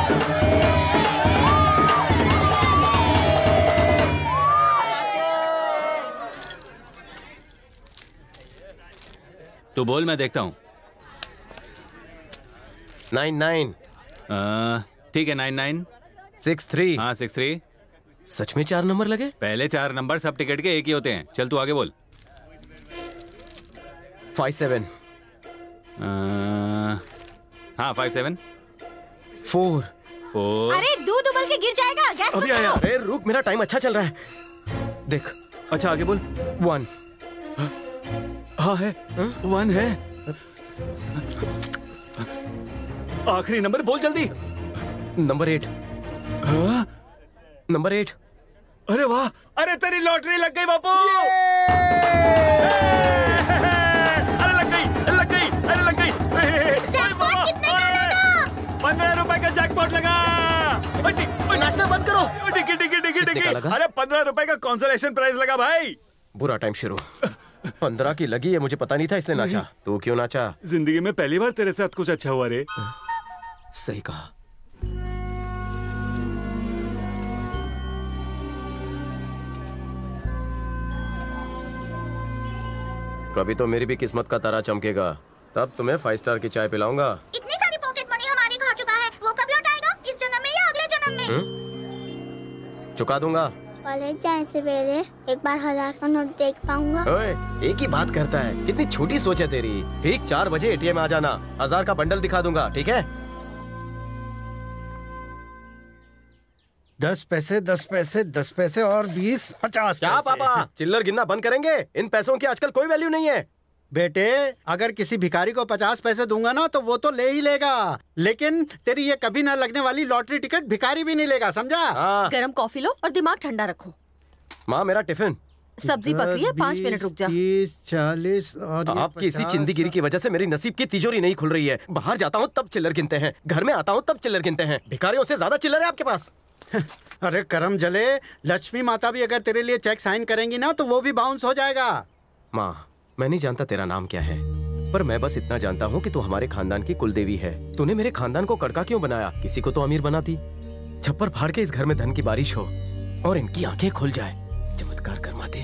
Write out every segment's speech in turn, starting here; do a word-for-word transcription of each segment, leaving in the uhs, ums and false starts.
तू बोल, मैं देखता हूँ। Nine nine. ठीक है, नाइन नाइन सिक्स थ्री। हाँ सिक्स थ्री। सच में चार नंबर लगे? पहले चार नंबर सब टिकट के एक ही होते हैं। चल तू आगे बोल। Five seven. हाँ फाइव सेवन। फोर। फोर। अरे दूध उबल के गिर जाएगा, गैस अभी आया। अरे रुक, मेरा टाइम अच्छा चल रहा है। देख। अच्छा आगे बोल। वन। हाँ है, वन है। आखिरी नंबर बोल जल्दी। Number eight. हाँ? Number eight. अरे वाह, अरे तेरी लॉटरी लग गई बापू। अरे लग गई, लग गई, अरे लग गई। पंद्रह रुपए का जैकपॉट लगा। नाचना बंद करो। डिकी डिकी डिकी डिकी। अरे पंद्रह रुपए का कंसोलेशन प्राइज लगा भाई। बुरा टाइम शुरू। पंद्रह की लगी है, मुझे पता नहीं था इसलिए नाचा। तू क्यों नाचा? जिंदगी में पहली बार तेरे साथ कुछ अच्छा हुआ रे। सही कहा। कभी तो मेरी भी किस्मत का तारा चमकेगा, तब तुम्हें फाइव स्टार की चाय पिलाऊंगा। इतनी सारी पॉकेट मनी हमारी खा चुका है, वो कब लौटाएगा? इस जन्म में या अगले जन्म में? हुँ? चुका दूंगा। कॉलेज जाने से पहले एक बार हजार का नोट देख पाऊंगा? ओए, एक ही बात करता है, कितनी छोटी सोच है तेरी। ठीक चार बजे एटीएम आ जाना, हजार का बंडल दिखा दूंगा, ठीक है? दस पैसे, दस पैसे, दस पैसे और बीस, पचास। क्या पापा, चिल्लर गिनना बंद करेंगे? इन पैसों की आजकल कोई वैल्यू नहीं है। बेटे, अगर किसी भिखारी को पचास पैसे दूंगा ना तो वो तो ले ही लेगा, लेकिन तेरी ये कभी ना लगने वाली लॉटरी टिकट भिखारी भी नहीं लेगा, समझा? गरम कॉफी लो और दिमाग ठंडा रखो। माँ, मेरा टिफिन। सब्जी पक रही है, पाँच मिनट रुक जा। तीस, चालीस और आपकी इसी चिंदीगिरी की वजह से मेरी नसीब की तिजोरी नहीं खुल रही है। बाहर जाता हूँ तब चिल्लर गिनते हैं, घर में आता हूँ तब चिल्लर गिनते हैं। भिखारियों से ज्यादा चिल्लर है आपके पास। अरे करम जले, लक्ष्मी माता भी अगर तेरे लिए चेक साइन करेंगी ना तो वो भी बाउंस हो जाएगा। माँ, मैं नहीं जानता तेरा नाम क्या है, पर मैं बस इतना जानता हूँ कि तू हमारे खानदान की कुलदेवी है। तूने मेरे खानदान को कड़का क्यों बनाया? किसी को तो अमीर बनाती। छप्पर फाड़ के इस घर में धन की बारिश हो और इनकी आंखें खुल जाए। चमत्कार कर माते।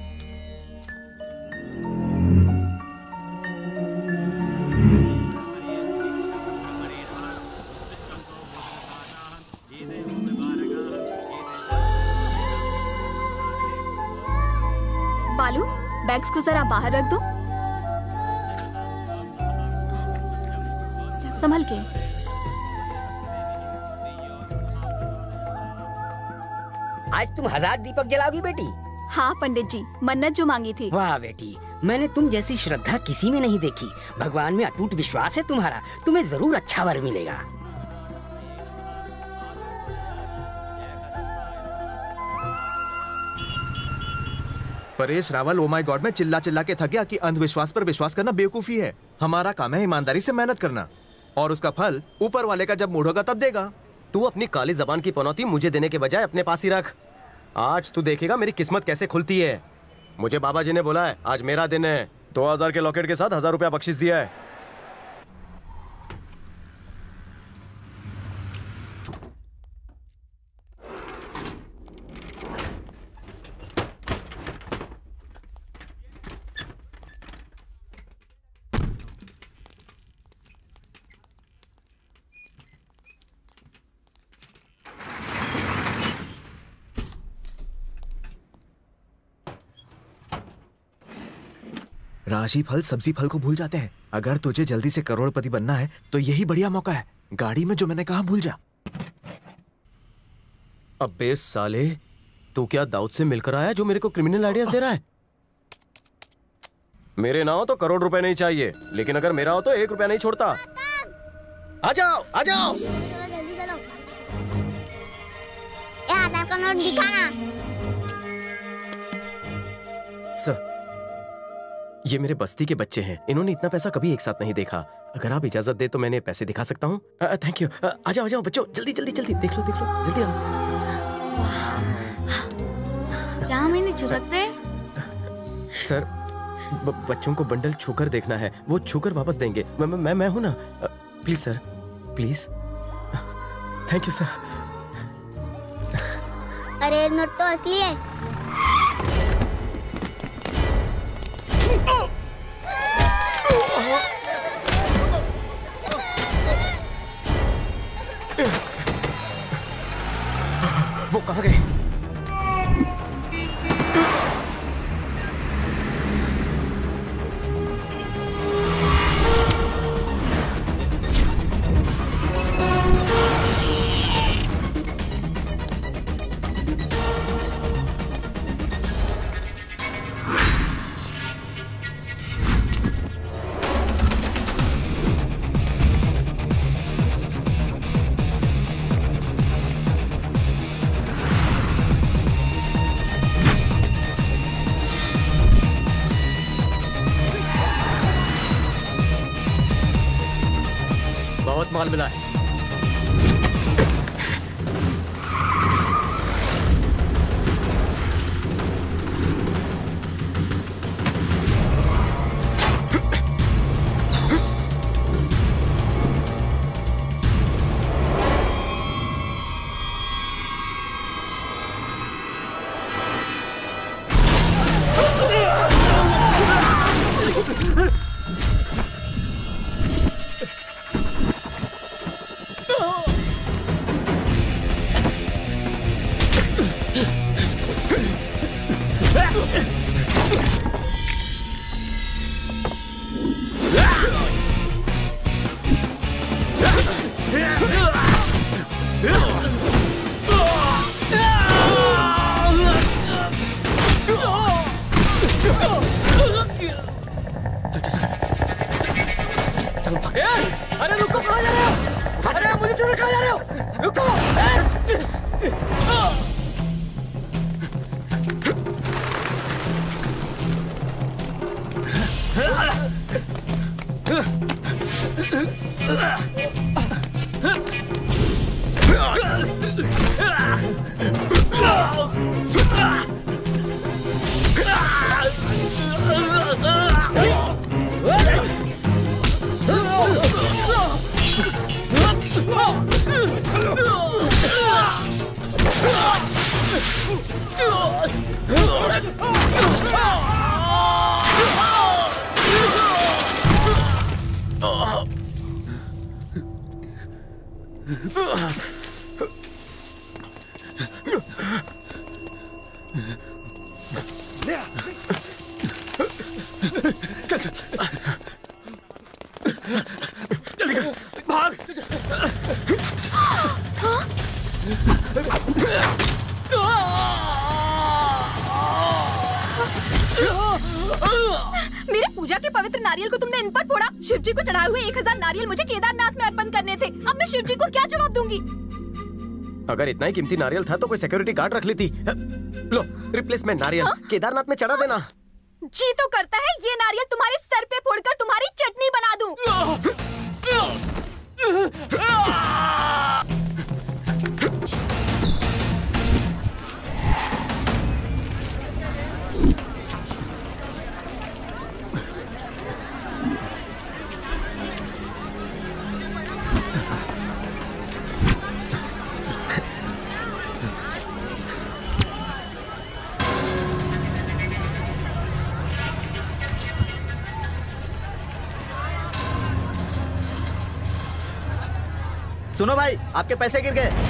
बालू, बैग्स को जरा बाहर रख दो, संभल के। आज तुम हजार दीपक जलाओगी बेटी? हाँ पंडित जी, मन्नत जो मांगी थी। वाह बेटी, मैंने तुम जैसी श्रद्धा किसी में नहीं देखी। भगवान में अटूट विश्वास है तुम्हारा, तुम्हें जरूर अच्छा वर मिलेगा। Paresh Rawal, oh my god, मैं चिल्ला चिल्ला के थक गया कि अंधविश्वास पर विश्वास करना बेवकूफी है। हमारा काम है ईमानदारी से मेहनत करना, और उसका फल ऊपर वाले का जब मूड होगा तब देगा। तू अपनी काली जबान की पनौती मुझे देने के बजाय अपने पास ही रख। आज तू देखेगा मेरी किस्मत कैसे खुलती है। मुझे बाबा जी ने बोला है, आज मेरा दिन है। दो हजार के लॉकेट के साथ हजार रुपया बख्शिश दिया है। राशि फल सब्जी फल को भूल जाते हैं। अगर तुझे जल्दी से करोड़पति बनना है तो यही बढ़िया मौका है। गाड़ी में जो मैंने कहा भूल जा। अबे साले, तू क्या दाऊद से मिलकर आया जो मेरे को क्रिमिनल आइडियाज दे रहा है? मेरे ना हो तो करोड़ रुपए नहीं चाहिए, लेकिन अगर मेरा हो तो एक रुपया नहीं छोड़ता। आ जाओ, आ जाओ। चलो जल्दी चलो। ये हजार का नोट दिखाना। सर, ये मेरे बस्ती के बच्चे हैं, इन्होंने इतना पैसा कभी एक साथ नहीं देखा। अगर आप इजाजत दे तो मैंने पैसे दिखा सकता हूँ। Thank you. आ जाओ, आ जाओ बच्चों, जल्दी जल्दी जल्दी, देख लो देख लो, जल्दी आओ। क्या हम इन्हें छू सकते? सर, ब, बच्चों को बंडल छूकर देखना है, वो छूकर वापस देंगे। मैं मैं मैं हूँ ना। Please sir, please. Thank you sir. अरे नोट तो असली है। वो कहाँ गए? बहुत माल मिला है। अरे रुको, कहाँ जा रहे हो? अरे मुझे छोड़ कहाँ जा रहे हो? रुको। चल चल जल्दी कर, भाग। मेरे पूजा के पवित्र नारियल को तुमने इन पर फोड़ा। शिव जी को चढ़ाए हुए एक हजार नारियल मुझे केदारनाथ में अर्पण करने थे। अब मैं शिव जी को क्या जवाब दूंगी? अगर इतना ही कीमती नारियल था तो कोई सिक्योरिटी गार्ड रख लेती। लो रिप्लेसमेंट नारियल हा? केदारनाथ में चढ़ा देना। जी तो करता है ये नारियल तुम्हारे सर पे फोड़कर तुम्हारी चटनी बना दूं। सुनो भाई, आपके पैसे गिर गए।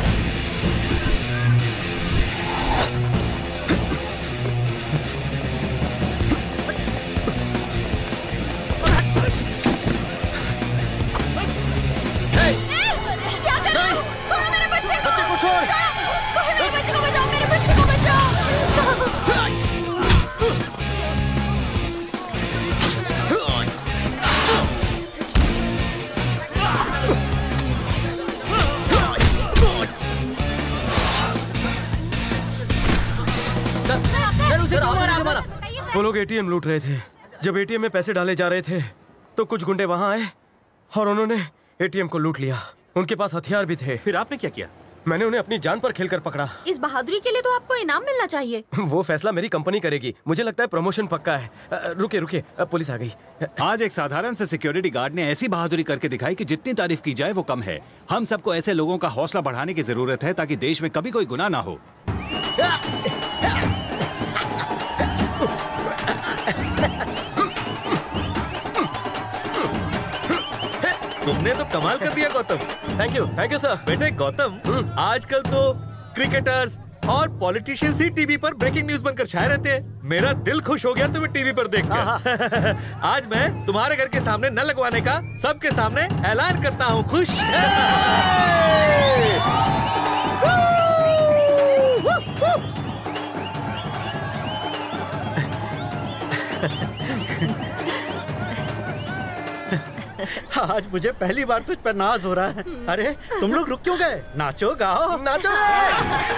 क्या कर रहे हो? छोड़ो मेरे बच्चे को। बच्चे को छोड़। कोई मेरे बच्चे को बचाओ, मेरे बच्चे को बचाओ। वो लोग एटीएम लूट रहे थे। जब एटीएम में पैसे डाले जा रहे थे तो कुछ गुंडे वहां आए और उन्होंने एटीएम को लूट लिया। उनके पास हथियार भी थे। फिर आपने क्या किया? मैंने उन्हें अपनी जान पर खेलकर पकड़ा। इस बहादुरी के लिए तो आपको इनाम मिलना चाहिए। वो फैसला मेरी कंपनी करेगी। मुझे लगता है प्रमोशन पक्का है। रुके रुके, पुलिस आ गई। आज एक साधारण से सिक्योरिटी गार्ड ने ऐसी बहादुरी करके दिखाई कि जितनी तारीफ की जाए वो कम है। हम सबको ऐसे लोगों का हौसला बढ़ाने की जरूरत है ताकि देश में कभी कोई गुनाह ना हो। तुमने तो कमाल कर दिया Gautam. Thank you thank you sir. बेटे गौतम, आजकल तो क्रिकेटर्स और पॉलिटिशियंस ही टीवी पर ब्रेकिंग न्यूज बनकर छाए रहते हैं। मेरा दिल खुश हो गया तुम्हें टीवी पर देखकर। आज मैं तुम्हारे घर के सामने न लगवाने का सबके सामने ऐलान करता हूँ। खुश? आज मुझे पहली बार तुझ पर नाज हो रहा है। अरे तुम लोग रुक क्यों गए? नाचो गाओ। नाचो रे।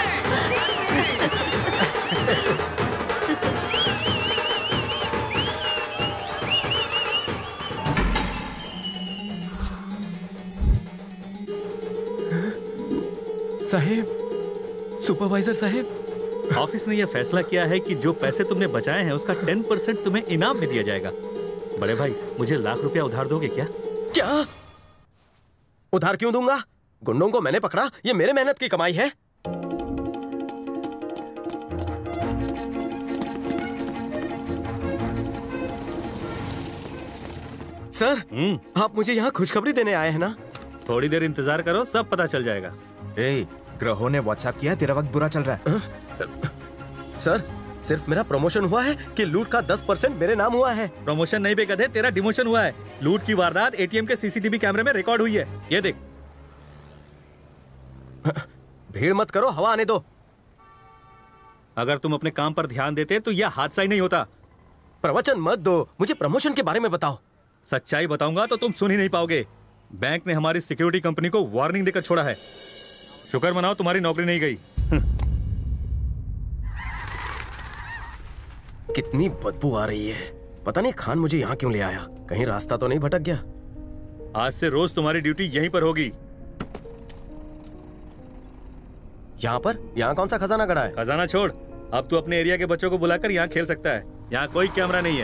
साहेब, सुपरवाइजर साहेब, ऑफिस ने यह फैसला किया है कि जो पैसे तुमने बचाए हैं उसका टेन परसेंट तुम्हें इनाम में दिया जाएगा। बड़े भाई, मुझे लाख रुपया उधार दोगे क्या? क्या? उधार क्यों दूंगा? गुंडों को मैंने पकड़ा, ये मेरे मेहनत की कमाई है। सर, आप मुझे यहाँ खुशखबरी देने आए हैं ना? थोड़ी देर इंतजार करो, सब पता चल जाएगा। ए, ग्रहों ने व्हाट्सएप किया, तेरा वक्त बुरा चल रहा है। सर, सिर्फ मेरा प्रमोशन हुआ है कि लूट का दस परसेंट मेरे नाम हुआ है। प्रमोशन नहीं बेगधे, तेरा डिमोशन हुआ है। लूट की वारदात एटीएम के सीसीटीवी कैमरे में रिकॉर्ड हुई है। ये देख। भीड़ मत करो, हवा आने दो। अगर तुम अपने काम पर ध्यान देते तो यह हादसा ही नहीं होता। प्रवचन मत दो, मुझे प्रमोशन के बारे में बताओ। सच्चाई बताऊंगा तो तुम सुन ही नहीं पाओगे। बैंक ने हमारी सिक्योरिटी कंपनी को वार्निंग देकर छोड़ा है। शुक्र मनाओ तुम्हारी नौकरी नहीं गई। कितनी बदबू आ रही है। पता नहीं खान मुझे यहाँ क्यों ले आया। कहीं रास्ता तो नहीं भटक गया। आज से रोज तुम्हारी ड्यूटी यहीं पर होगी। यहाँ पर? यहाँ कौन सा खजाना गड़ा है? खजाना छोड़, अब तू अपने एरिया के बच्चों को बुलाकर यहाँ खेल सकता है। यहाँ कोई कैमरा नहीं है।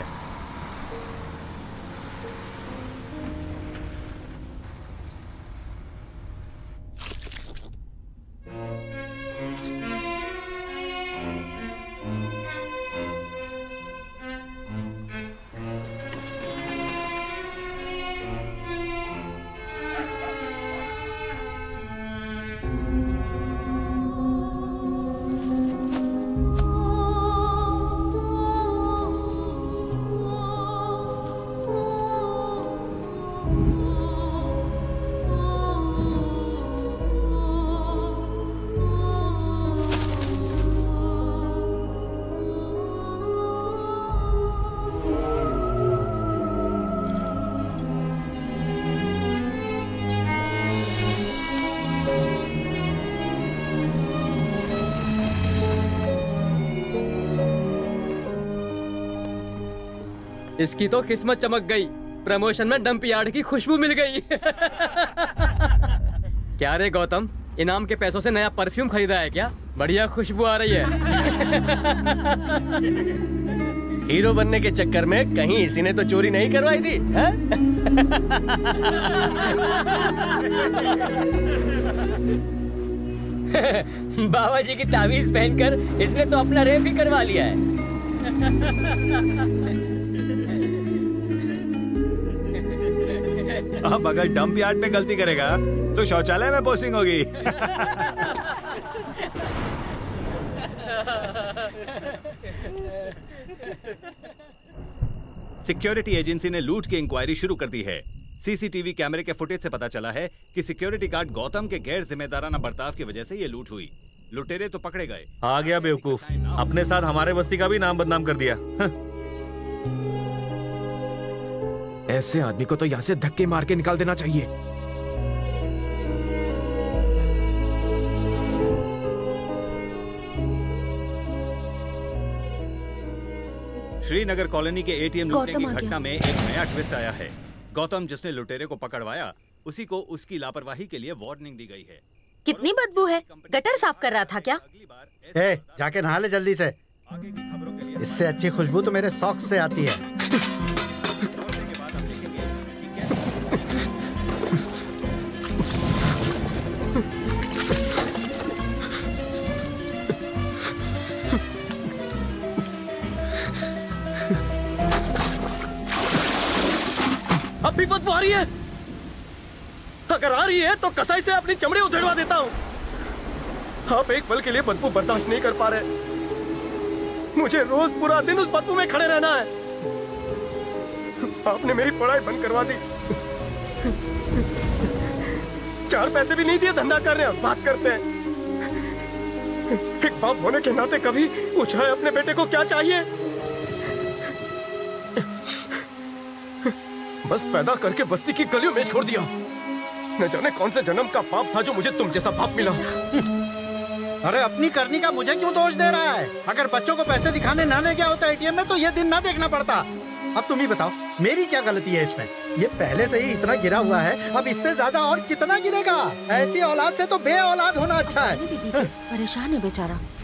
इसकी तो किस्मत चमक गई। प्रमोशन में डंप यार्ड की खुशबू मिल गई। क्या रे गौतम, इनाम के पैसों से नया परफ्यूम खरीदा है क्या? बढ़िया खुशबू आ रही है। हीरो बनने के चक्कर में कहीं इसी ने तो चोरी नहीं करवाई थी? बाबा जी की तावीज पहनकर इसने तो अपना रेप भी करवा लिया है। अब अगर डंप यार्ड में गलती करेगा तो शौचालय में पोस्टिंग होगी। सिक्योरिटी एजेंसी ने लूट की इंक्वायरी शुरू कर दी है। सीसीटीवी कैमरे के फुटेज से पता चला है कि सिक्योरिटी गार्ड गौतम के गैर जिम्मेदाराना बर्ताव की वजह से ये लूट हुई। लुटेरे तो पकड़े गए। आ गया बेवकूफ, अपने साथ हमारे बस्ती का भी नाम बदनाम कर दिया। ऐसे आदमी को तो यहाँ से धक्के मार के निकाल देना चाहिए। श्रीनगर कॉलोनी के एटीएम लूटने की घटना में एक नया ट्विस्ट आया है। गौतम जिसने लुटेरे को पकड़वाया, उसी को उसकी लापरवाही के लिए वार्निंग दी गई है। कितनी बदबू है, गटर साफ कर रहा था क्या? ए, जाके नहा ले जल्दी से। इससे अच्छी खुशबू तो मेरे सॉक्स से आती है। अब भी बदबू आ रही है। अगर आ रही है तो कसाई से अपनी चमड़ी उधेड़वा देता हूँ। आप एक पल के लिए बदबू बर्दाश्त नहीं कर पा रहे। मुझे रोज पूरा दिन उस बदबू में खड़े रहना है। आपने मेरी पढ़ाई बंद करवा दी, चार पैसे भी नहीं दिए, धंधा कर रहे हैं, बात करते हैं। एक बाप होने के नाते कभी पूछा है अपने बेटे को क्या चाहिए? बस पैदा करके बस्ती की गलियों में छोड़ दिया। न जाने कौन से जन्म का पाप था जो मुझे तुम जैसा बाप मिला। अरे अपनी करनी का मुझे क्यों दोष दे रहा है? अगर बच्चों को पैसे दिखाने ना ले गया होता एटीएम में तो ये दिन ना देखना पड़ता। अब तुम ही बताओ मेरी क्या गलती है इसमें? ये पहले से ही इतना गिरा हुआ है, अब इससे ज्यादा और कितना गिरेगा? ऐसी औलाद से तो बे औलाद होना अच्छा है। परेशान है बेचारा।